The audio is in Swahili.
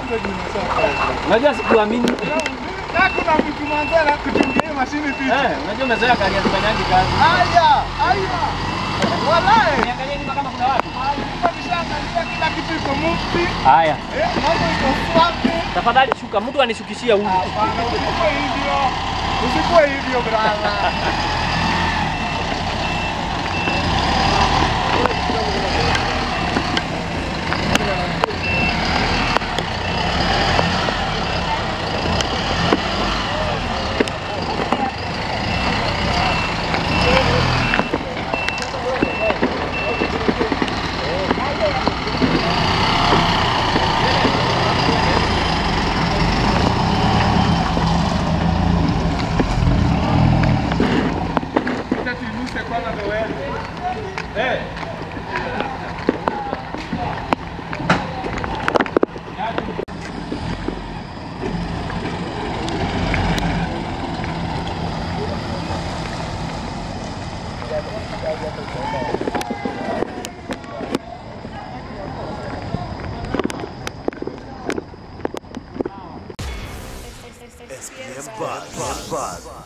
Unajua sikuamini. Na kuna mtu mwanzo na kutungia mashine picha. Unajua umezoea kazi tufanyaje kazi. Aya. Wallahi. Niangalie nyuma kama kuna watu. Nishaangalia kila kitu iko mufti. Haya. Mambo iko safi. Tafadhali shuka, mtu anishukishia huyu. Hapana, usikuwe hivyo brother. SPM Buzz.